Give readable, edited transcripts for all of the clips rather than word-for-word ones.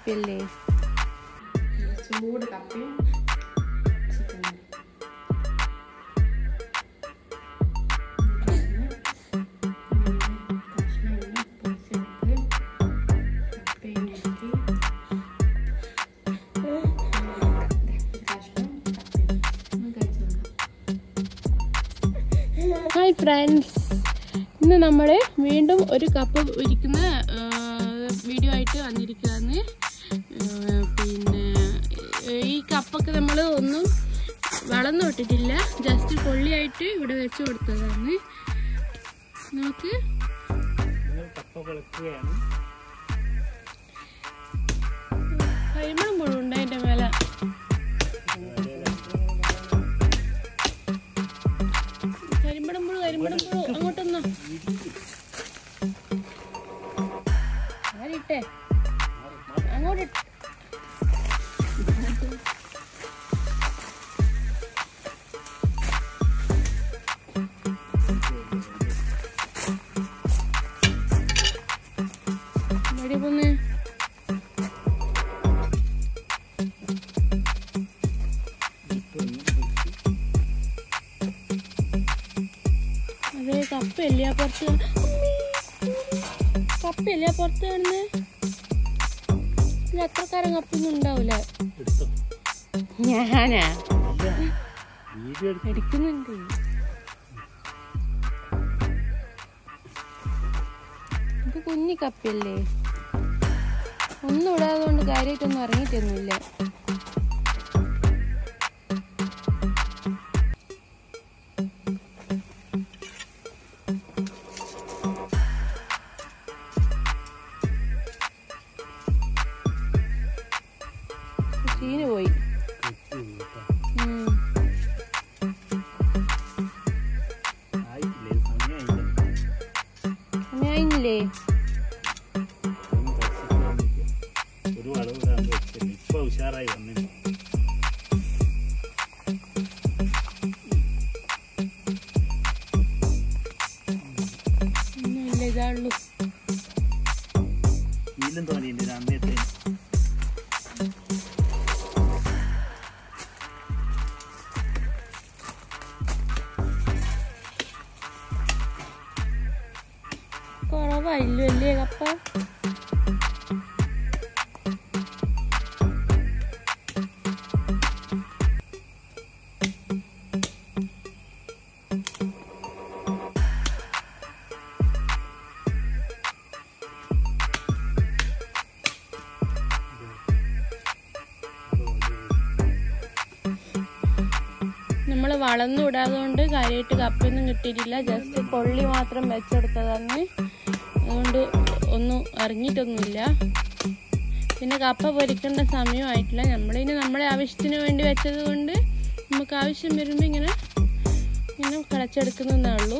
കപ്പയല്ലേ? ചൂട് കപ്പയും ചിക്കനും. ഹായ് ഫ്രണ്ട്സ്, ഇന്ന് നമ്മൾ വീണ്ടും ഒരു കപ്പ പൊരിക്കുന്ന വീഡിയോ ആയിട്ട് വന്നിരിക്കുകയാണ്. പിന്നെ ഈ കപ്പൊക്കെ നമ്മൾ ഒന്നും വളർന്നു വിട്ടിട്ടില്ല, ജസ്റ്റ് കൊള്ളിയായിട്ട് ഇവിടെ വെച്ച് കൊടുത്തതാണ്. നമുക്ക് കരിമണം പുഴുണ്ട് അതിൻ്റെ മേലെ. കരിമ്പടമ്പുഴു അങ്ങോട്ടൊന്നോ ആരിട്ടെ അങ്ങോട്ട്. മടി പോന്ന് കപ്പയല്ലേ പുറത്ത്, കപ്പയല്ലേ പുറത്ത് കാണുന്നത്. എത്രക്കാരൻ കപ്പൊന്നും ഉണ്ടാവൂല. ഞാനാ എടുക്കുന്നുണ്ട്. ഇത് കുഞ്ഞി കപ്പയല്ലേ, ഒന്നും ഇടാതെ കൊണ്ട് കാര്യമായിട്ടൊന്നും ഇറങ്ങിയിട്ടൊന്നുമില്ല. ചീന് പോയി. സമയായില്ലേ? ഒന്നുമില്ല, ഇതാള്ളൂ. കുറവായില്ലോ അല്ലേ കപ്പ? നമ്മൾ വളർന്നു വിടാതുകൊണ്ട് കാര്യമായിട്ട് കപ്പയൊന്നും കിട്ടിയിട്ടില്ല, ജസ്റ്റ് കൊള്ളി മാത്രം വെച്ചെടുത്തതാണ്. അതുകൊണ്ട് ഒന്നും ഇറങ്ങിയിട്ടൊന്നുമില്ല. പിന്നെ കപ്പ പൊരിക്കേണ്ട സമയമായിട്ടില്ല. നമ്മളിനി നമ്മളെ ആവശ്യത്തിന് വേണ്ടി വെച്ചത് കൊണ്ട് നമുക്ക് ആവശ്യം വരുമ്പോൾ ഇങ്ങനെ കളച്ചെടുക്കുന്നതേ ഉള്ളൂ.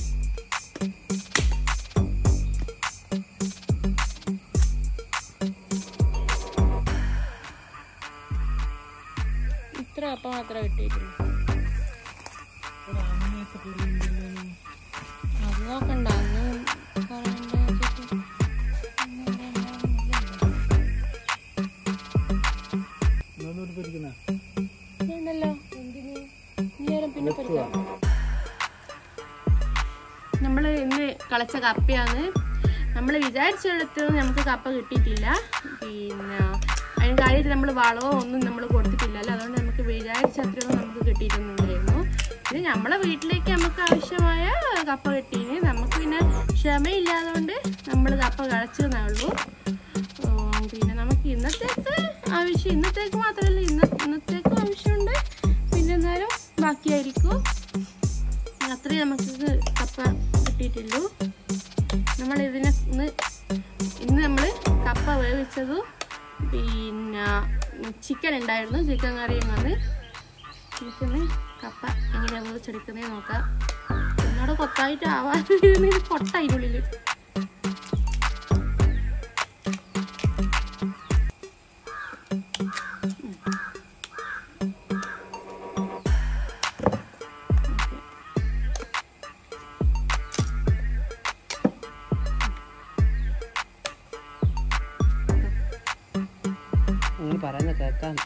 ഇത്ര കപ്പ മാത്രമേ കിട്ടിയിട്ടുള്ളൂ. അത് നോക്കണ്ട, അന്ന് ഉണ്ടല്ലോ. പിന്നെ നമ്മള് ഇന്ന് കളച്ച കപ്പയാണ്. നമ്മൾ വിചാരിച്ചെടുത്ത് നമുക്ക് കപ്പ കിട്ടിയിട്ടില്ല. പിന്നെ അതിന് കാര്യത്തിൽ നമ്മൾ വളമോ ഒന്നും നമ്മൾ കൊടുത്തിട്ടില്ലല്ലോ, അതുകൊണ്ട് നമുക്ക് വിചാരിച്ച അത്രയൊന്നും നമുക്ക് കിട്ടിയിട്ടൊന്നുമില്ലായിരുന്നു. ഇത് നമ്മളെ വീട്ടിലേക്ക് നമുക്ക് ആവശ്യമായ കപ്പ കിട്ടീന്. നമുക്ക് പിന്നെ ക്ഷമയില്ലാതുകൊണ്ട് നമ്മൾ കപ്പ കളച്ചെന്നേ ഉള്ളൂ. പിന്നെ നമുക്ക് ഇന്നത്തേക്ക് മാത്രമല്ല, ഇന്നത്തേക്കും ആവശ്യമുണ്ട്. പിന്നെ എന്നാലും ബാക്കിയായിരിക്കും. അത്രയും നമുക്ക് കപ്പ കിട്ടിയിട്ടുള്ളൂ. നമ്മൾ ഇന്ന് നമ്മൾ കപ്പ വേവിച്ചതും പിന്നെ ചിക്കൻ ഉണ്ടായിരുന്നു, ചിക്കൻ കറിയും വന്ന്. ചിക്കന് കപ്പ എങ്ങനെ വേവിച്ചെടുക്കുന്നേ നോക്കാം. എന്നോട് കൊത്തായിട്ട് ആവാതെ കൊട്ട അതിനുള്ളിൽ. പറയുന്ന കേൾക്കാം.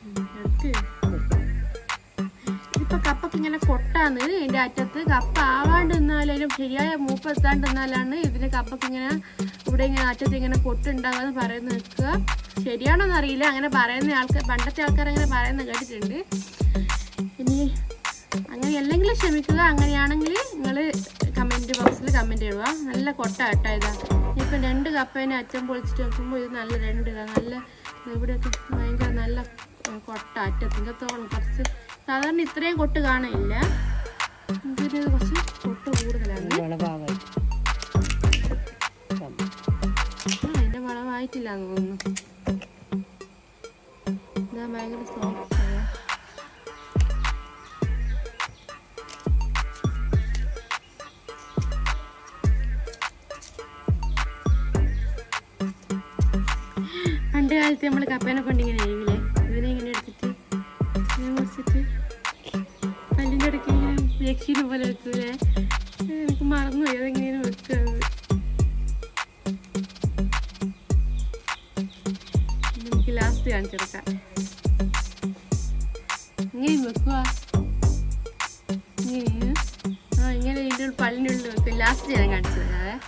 ഇപ്പൊ കപ്പൊക്കെ ഇങ്ങനെ കൊട്ടാന്ന് ഇതിന്റെ അറ്റത്ത് കപ്പ ആവാണ്ട് നിന്നാലും ശരിയായ മൂപ്പ് എത്താണ്ട് നിന്നാലാണ് ഇതിന് കപ്പൊക്കെ ഇങ്ങനെ ഇവിടെ ഇങ്ങനെ അറ്റത്ത് ഇങ്ങനെ കൊട്ടുണ്ടാകാന്ന് പറയുന്ന നിൽക്കുക. ശരിയാണോന്ന് അറിയില്ല, അങ്ങനെ പറയുന്ന ആൾക്കാർ, പണ്ടത്തെ ആൾക്കാർ അങ്ങനെ പറയുന്ന കേട്ടിട്ടുണ്ട്. ഇനി അങ്ങനെ അല്ലെങ്കിലും ക്ഷമിക്കുക, അങ്ങനെയാണെങ്കിൽ നിങ്ങൾ കമന്റ് ബോക്സിൽ കമന്റ് ഇടുക. നല്ല കൊട്ട കേട്ടോ ഇതാ. ഇപ്പം 2 കപ്പേനെ അറ്റം പൊളിച്ചിട്ട് വെക്കുമ്പോൾ ഇത് നല്ല 2 നല്ല ഇവിടെയൊക്കെ ഭയങ്കര നല്ല കൊട്ട അറ്റത്തിൻ്റെത്തോളം കുറച്ച് സാധാരണ ഇത്രയും കൊട്ട് കാണില്ല, ഇതിന് കുറച്ച് കൊട്ട് കൂടുതലാണ്. അതിന്റെ വളമായിട്ടില്ല എന്ന് തോന്നുന്നു. ഇതാ ഭയങ്കര സോഫ്റ്റ്. പണ്ട് കാലത്ത് നമ്മൾ കപ്പേനെ കൊണ്ടിങ്ങനെ ആയില്ലേ, ഇതിനെ ഇങ്ങനെ എടുത്തിട്ട് ഇങ്ങനെ മുറിച്ചിട്ട് പല്ലിൻ്റെ ഇടയ്ക്ക് ഇങ്ങനെ രക്ഷീനെ പോലെ വെക്കൂലേ. എനിക്ക് മറന്നു ഏതെങ്ങനെ വെക്കുന്നത്. നമുക്ക് ലാസ്റ്റ് കാണിച്ചെടുക്കാം. ഇങ്ങനെ വെക്കുക, ഇങ്ങനെ ഇങ്ങനെ ഇതിൻ്റെ പല്ലിൻ്റെ ഉള്ളിൽ വെക്കും. ലാസ്റ്റ് ഞാൻ കാണിച്ചു തരാവേ.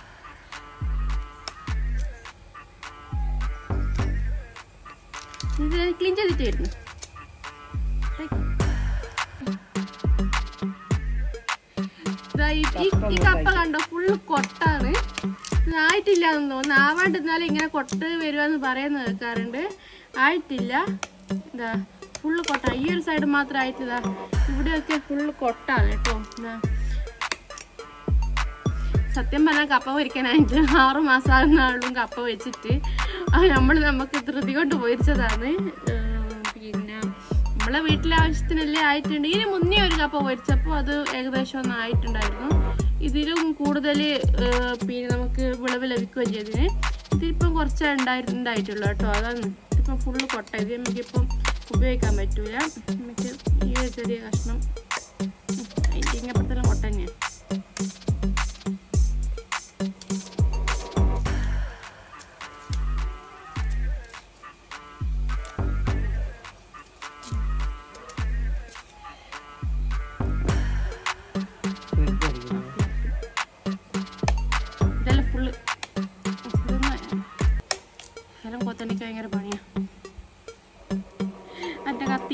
ഇത് ക്ലീൻ ചെയ്തിട്ട് വരുന്നു. ഈ കപ്പ കണ്ടോ, ഫുള്ള് കൊട്ടാണ്. ആയിട്ടില്ല എന്ന് തോന്നുന്നു. ആവാണ്ടിരുന്നാലും ഇങ്ങനെ കൊട്ട് വരുവാന്ന് പറയുന്ന കേൾക്കാറുണ്ട്. ആയിട്ടില്ല. ഇതാ ഫുള്ള് കൊട്ട. ഈ ഒരു സൈഡ് മാത്രം ആയിട്ടില്ല, ഇവിടെയൊക്കെ ഫുള്ള് കൊട്ടാണ് കേട്ടോ. സത്യം പറഞ്ഞാൽ കപ്പ പൊരിക്കാനായിട്ട് 6 മാസമാകുന്നാളും കപ്പ വെച്ചിട്ട് നമുക്ക് ധൃതി കൊണ്ട് പൊരിച്ചതാണ്. പിന്നെ നമ്മളെ വീട്ടിലെ ആവശ്യത്തിനല്ലേ ആയിട്ടുണ്ട്. ഇതിന് മുന്നേ ഒരു കപ്പ പൊരിച്ചപ്പോൾ അത് ഏകദേശം ഒന്നും ആയിട്ടുണ്ടായിരുന്നു. ഇതിലും കൂടുതൽ പിന്നെ നമുക്ക് വിളവ് ലഭിക്കുകയും ചെയ്തതിന്. ഇതിപ്പം കുറച്ചേ ഉണ്ടായിട്ടുള്ളൂ കേട്ടോ. അതാണ് ഇതിപ്പം ഫുള്ള് കൊട്ട. ഇത് നമുക്കിപ്പം ഉപയോഗിക്കാൻ പറ്റൂല. നമുക്ക് ഈ ഒരു ചെറിയ കഷ്ണം അതിൻ്റെ ഇങ്ങപ്പുറത്തെല്ലാം കൊട്ട തന്നെയാണ്. ഇതെല്ലാം ഫുള്ള് എല്ലാം കൊത്തണിക്ക് ഭയങ്കര പണിയാണ്. എൻ്റെ കത്തി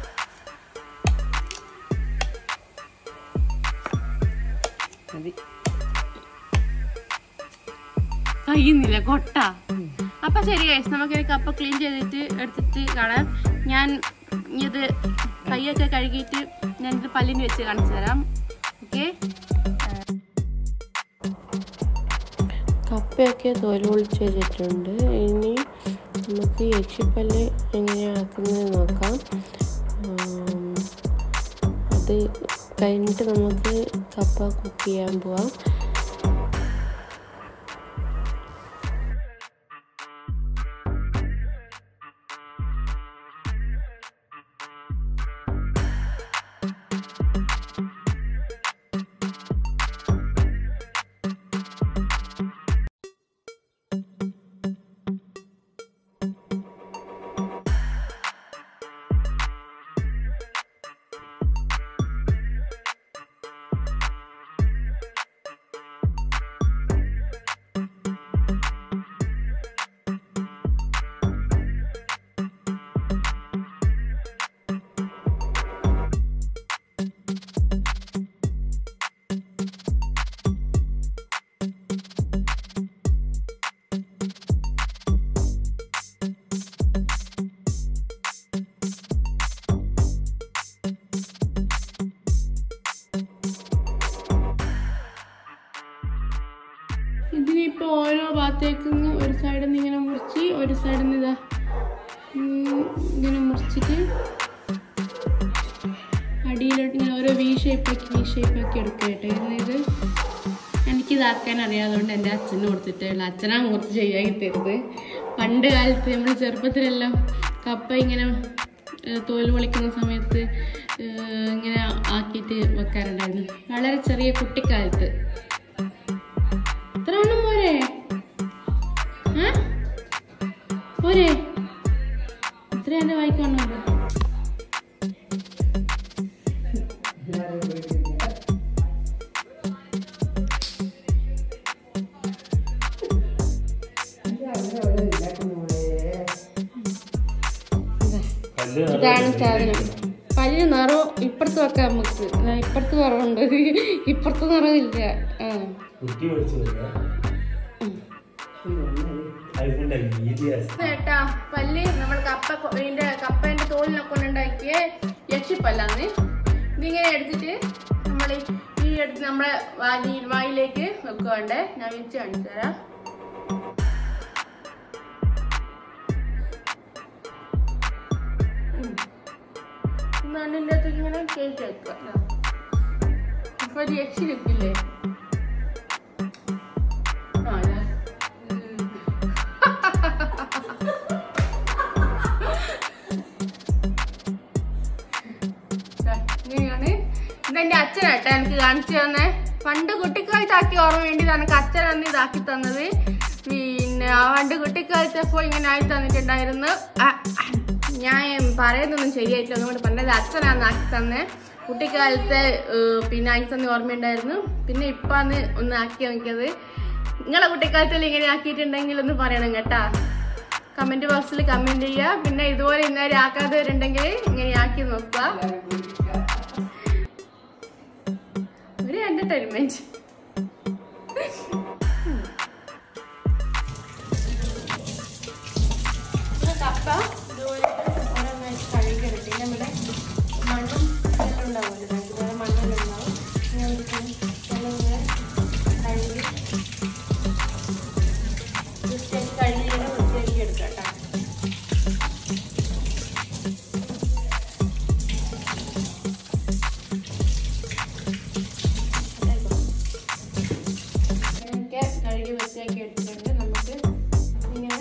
കഴിയുന്നില്ല കൊട്ട. അപ്പൊ ശരി ഗൈസ്, നമുക്കൊരു കപ്പ ക്ലീൻ ചെയ്തിട്ട് എടുത്തിട്ട് കാണാം. ഞാൻ ഇത് കൈയൊക്കെ കഴുകിയിട്ട് ഞാനിത് പല്ലിന് വെച്ച് കാണിച്ചു തരാം. ഓക്കെ, കപ്പയൊക്കെ തോല് പൊളിച്ച് വെച്ചിട്ടുണ്ട്. ഇനി നമുക്ക് യക്ഷിപ്പല്ല് എങ്ങനെയാണ് ആക്കുന്നത് നോക്കാം. അത് കഴിഞ്ഞിട്ട് നമുക്ക് കപ്പ കുക്ക് ചെയ്യാൻ പോവാം. ഇതിനിപ്പോൾ ഓരോ ഭാഗത്തേക്കും ഒരു സൈഡിൽ നിന്ന് ഇങ്ങനെ മുറിച്ച് ഒരു സൈഡിൽ നിന്ന് ഇതാ ഇങ്ങനെ മുറിച്ചിട്ട് അടിയിലോട്ട് ഇങ്ങനെ ഓരോ വി ഷേപ്പാക്കി എടുക്കുക കേട്ടോ. ഇത് എനിക്കിതാക്കാൻ അറിയാതുകൊണ്ട് എൻ്റെ അച്ഛന് കൊടുത്തിട്ടുള്ള അച്ഛനാണ് മുറിച്ച് ശരിയാക്കി തരുന്നത്. പണ്ട് കാലത്ത് നമ്മൾ ചെറുപ്പത്തിലെല്ലാം കപ്പ ഇങ്ങനെ തോല് പൊളിക്കുന്ന സമയത്ത് ഇങ്ങനെ ആക്കിയിട്ട് വെക്കാറുണ്ടായിരുന്നു, വളരെ ചെറിയ കുട്ടിക്കാലത്ത്. ഇത്ര എണ്ണം പോരെ? പോരെ? ഇത്ര ഇതാണ് സാധനം. പല്ലിന് നിറവും ഇപ്പുറത്ത് വെക്കാം നമുക്ക്. ഇപ്പുറത്ത് നിറവുണ്ട്, ഇപ്പുറത്ത് നിറവില്ല. ചേട്ടാ പല്ല് നമ്മൾ കപ്പേന്റെ തോലിനൊക്കെ കൊണ്ടുണ്ടാക്കിയ യക്ഷിപ്പല്ലാന്ന്. ഇതിങ്ങനെ എടുത്തിട്ട് നമ്മൾ ഈ എടുത്ത് നമ്മളെ വായിലേക്ക് വെക്കുവാണ്ടേ. ഞാൻ വെച്ച് കാണിച്ചു തരാം. മണ്ണിൻ്റെ അകത്തേക്ക് ഇങ്ങനെ കയറ്റി വെക്കുക. അപ്പൊ ഒരു യക്ഷി വെക്കില്ലേ? ഇങ്ങനെയാണ്. ഇതെന്റെ അച്ഛനാട്ടെ എനിക്ക് കാണിച്ചു തന്നെ. പണ്ട് കുട്ടിക്കാലത്താക്കി ഓർമ്മ വേണ്ടി എനിക്ക് അച്ഛനാണ് ഇതാക്കി തന്നത്. പിന്നെ പണ്ട് കുട്ടിക്കാലത്തപ്പോ ഇങ്ങനെ ആയി തന്നിട്ടുണ്ടായിരുന്നു. ഞാൻ പറയുന്നൊന്നും ശരിയായിട്ടില്ല, അതുകൊണ്ട് പറഞ്ഞത് അച്ഛനാണ് ആക്കി തന്നെ. കുട്ടിക്കാലത്തെ പിന്നെ ആക്കി തന്നെ ഓർമ്മയുണ്ടായിരുന്നു. പിന്നെ ഇപ്പാന്ന് ഒന്ന് ആക്കി നോക്കിയത്. നിങ്ങളെ കുട്ടിക്കാലത്തിൽ ഇങ്ങനെ ആക്കിയിട്ടുണ്ടെങ്കിൽ ഒന്ന് പറയണം കേട്ടാ. കമന്റ് ബോക്സിൽ കമന്റ് ചെയ്യുക. പിന്നെ ഇതുപോലെ ഇന്നേരം ആക്കാത്തവരുണ്ടെങ്കിൽ ഇങ്ങനെ ആക്കി നോക്കുക. ഒരു എന്റർടൈൻമെന്റ്. കപ്പ ഇതുപോലെ ഓരോന്നായി കഴുകിയെടുത്ത് നമ്മുടെ മണ്ണും എല്ലാം ഉണ്ടാവുമല്ലോ, ഇതുപോലെ മണ്ണെല്ലാം ഉണ്ടാവും. എല്ലാം ഇങ്ങനെ കഴുകി വൃത്തിയാക്കി കഴുകിയിങ്ങനെ വൃത്തിയാക്കി എടുക്കാം കേട്ടോ. അങ്ങനെയൊക്കെ കഴുകി വൃത്തിയാക്കി എടുത്തിട്ടുണ്ട്. നമുക്ക് ഇങ്ങനെ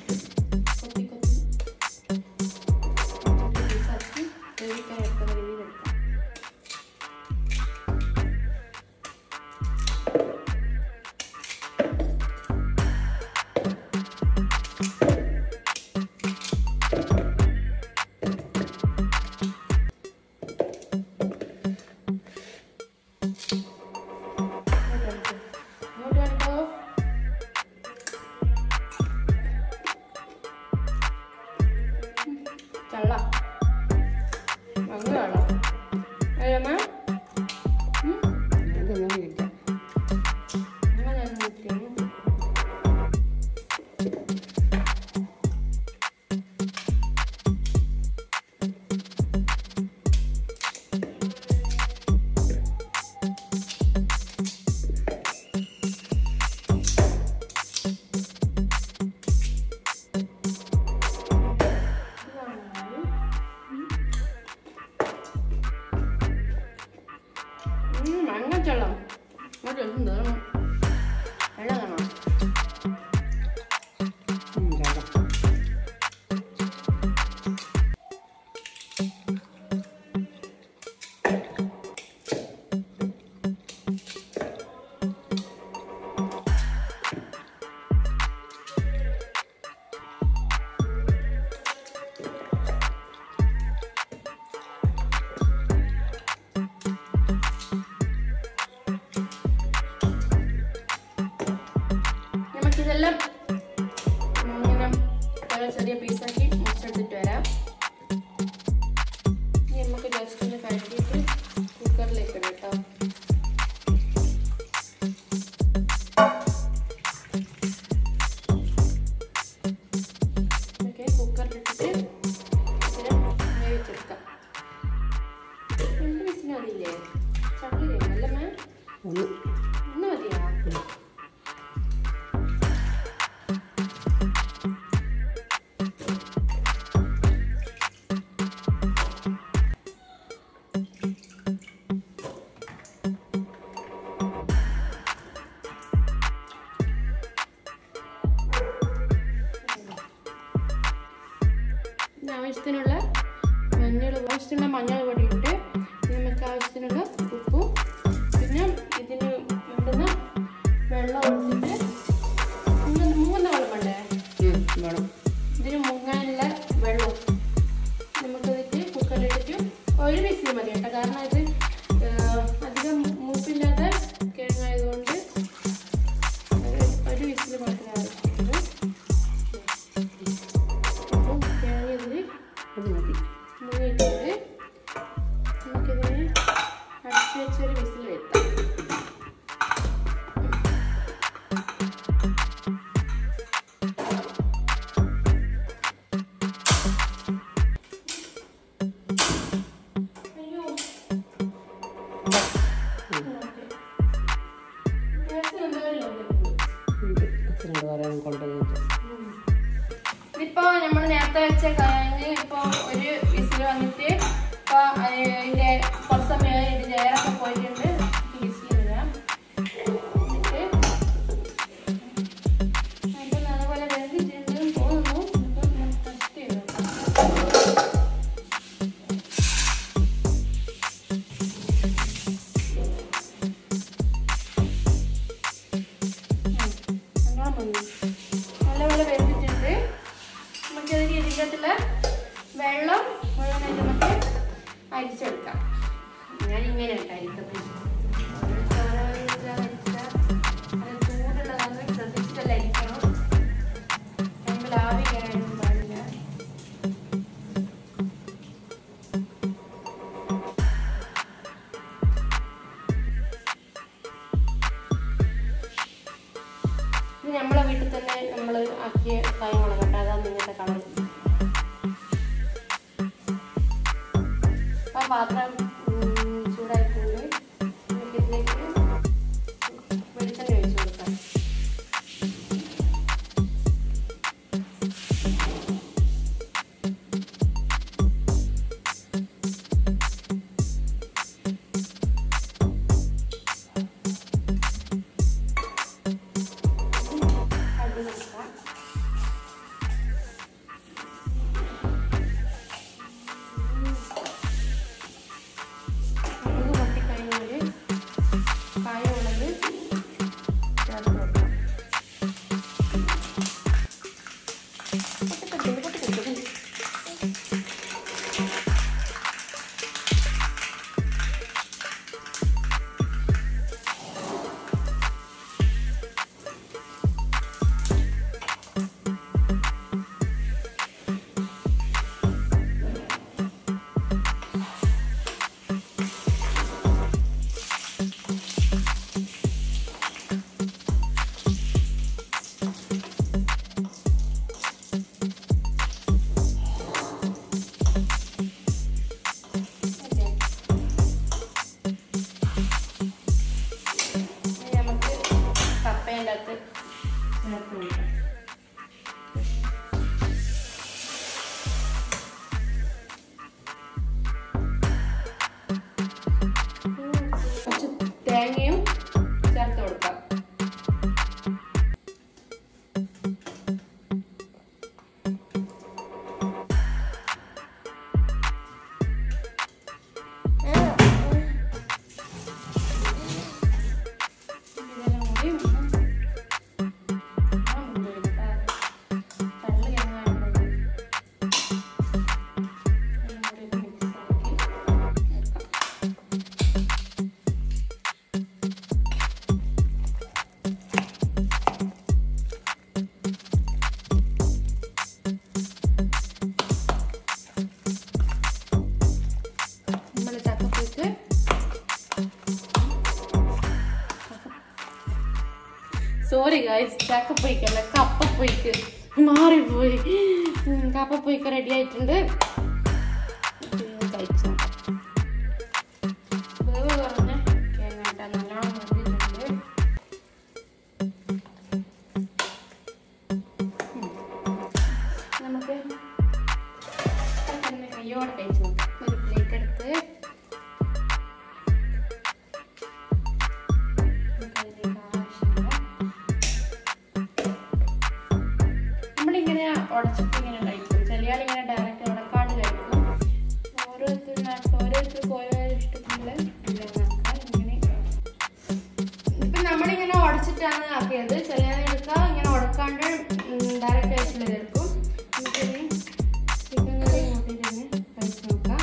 ഇതെല്ലാം ഇങ്ങനെ ചെറിയ പീസാക്കി മുറിച്ചെടുത്തിട്ട് വരാം. ഇനി നമുക്ക് ജസ്റ്റ് ഒന്ന് കഴുകിയിട്ട് കുക്കറിലേക്ക് ഇടാം കേട്ടോ. ഓക്കെ, കുക്കറിലിട്ടിട്ട് ഇതിനെ വേവിച്ചെടുക്കാം. 2 വിസിൽ മതിയില്ലേ? ചട്ടിയില്ലേ? അല്ല മേ, ഒന്ന് മതിയാ? ആവശ്യത്തിനുള്ള മഞ്ഞൾ പൊടി ഇട്ട് നമുക്ക് ആവശ്യത്തിനുള്ള ഉപ്പും പിന്നെ ഇതിന് വേണ്ടുന്ന വെള്ളം ഒഴിച്ചിട്ട് മുങ്ങുന്ന വെള്ളം വേണ്ടേ? വേണം. ഇതിന് മുങ്ങാനുള്ള വെള്ളവും നമുക്കതിട്ട് കുക്കറിലിട്ടിട്ട് 1 വിസിൽ മതി കേട്ടോ. കാരണം ഇത് അധികം മൂപ്പില്ലാത്ത കിഴങ്ങായതുകൊണ്ട് 1 വിസിൽ മാത്രമേ ആവശ്യമുള്ളൂ. അപ്പോൾ കിഴങ്ങ് ഇതിൽ അത് മതി. അച്ഛനോട് പറയാൻ കൊണ്ടുവന്നിട്ട്. ഇതിപ്പോ നമ്മൾ നേരത്തെ വെച്ച കഴിഞ്ഞ് ഇപ്പൊ ഒരു വിസിൽ വന്നിട്ട് ഇപ്പൊ അതിന്റെ കുറച്ച് സമയം ഇതിന്റെ എയറൊക്കെ പോയിട്ടുണ്ട്. വിസിൽ ഇടാം. എന്നിട്ട് നല്ലപോലെ വെന്തിട്ടുണ്ട് തോന്നുന്നു. ടെസ്റ്റ് ചെയ്ത് നല്ലപോലെ വെന്തിട്ടുണ്ട്. നമുക്കതിന് ഇതിൻ്റെ വെള്ളം മുഴുവനായിട്ട് നമുക്ക് അരിച്ചെടുക്കാം. ഞാനിങ്ങനെ അരിക്കുന്നത് ചൂടുള്ളതാണ്, ശ്രദ്ധിച്ചിട്ടല്ല അരിക്കണം. നമ്മൾ ആവി കയറാനൊന്നും പാടില്ല. ഇത് നമ്മളെ വീട്ടിൽ തന്നെ നമ്മൾ ആക്കിയ കായമുളക് കേട്ടോ, അതാണ് ഇങ്ങനത്തെ കളർ. ആ പാത്രം ചൂടായിട്ടുണ്ട്. നമുക്ക് ഇതിലേക്ക് വെളിച്ചെണ്ണ ഒഴിച്ച് കൊടുക്കാം. കുറച്ച് തേങ്ങയും ചേർത്ത് കൊടുക്കാം. സോറി ഗൈസ്, ചക്കപ്പൊയ്ക്കല്ല കപ്പപ്പൊയ്ക്ക് മാറിപ്പോയി. കപ്പപ്പൊയ്ക്ക് റെഡി ആയിട്ടുണ്ട്. കഴിച്ചു വേവ് കുറഞ്ഞ കേങ്ങാട്ട നല്ലോണം വെന്തിട്ടുണ്ട്. നമുക്ക് കയ്യോടെ കഴിച്ചു നോക്കാം. ഒരു പ്ലേറ്റ് എടുത്ത് ഉടച്ചിട്ട് ഇങ്ങനെ കഴിക്കും. ചിലയാൾ ഇങ്ങനെ ഡയറക്റ്റ് ഉടക്കാണ്ട് കഴിക്കും. ഓരോരുത്തർക്കും ഓരോ ഇഷ്ടത്തിനുള്ള ഇങ്ങനെ. ഇപ്പം നമ്മളിങ്ങനെ ഉടച്ചിട്ടാണ് ആക്കിയത്. ചിലയാൾ എടുക്കുക ഇങ്ങനെ ഉടക്കാണ്ട് ഡയറക്റ്റ് ആയിട്ടുള്ളത് എടുക്കും. നമുക്കിനി ചിക്കൻ കറി കൂട്ടിയിട്ട് തന്നെ കഴിച്ച് നോക്കാം.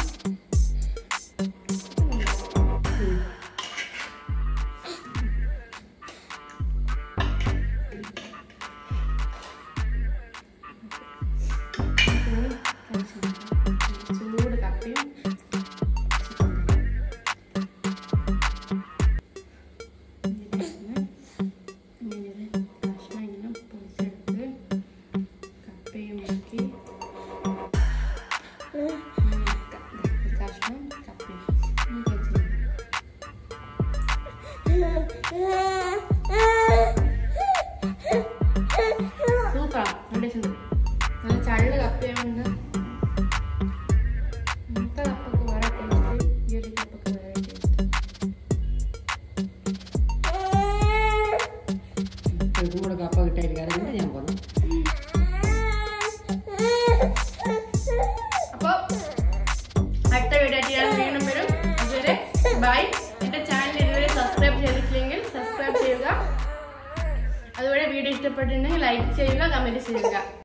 ചൂട് കപ്പയും കഷ്ണം ഇങ്ങനെ പൊരിച്ചെടുത്ത് കപ്പ ചൂട് കപ്പ കിട്ടായിരിക്കും അതുകൊണ്ട് ഞാൻ പോന്നു. അപ്പോൾ അടുത്ത വീഡിയോ ആയിട്ട് ഞാൻ വീണ്ടും വരും. അതുവരെ ബൈ. എൻ്റെ ചാനൽ ഇതുവരെ സബ്സ്ക്രൈബ് ചെയ്തിട്ടില്ലെങ്കിൽ സബ്സ്ക്രൈബ് ചെയ്യുക. അതുപോലെ വീഡിയോ ഇഷ്ടപ്പെട്ടിട്ടുണ്ടെങ്കിൽ ലൈക്ക് ചെയ്യുക, കമൻറ്റ് ചെയ്യുക.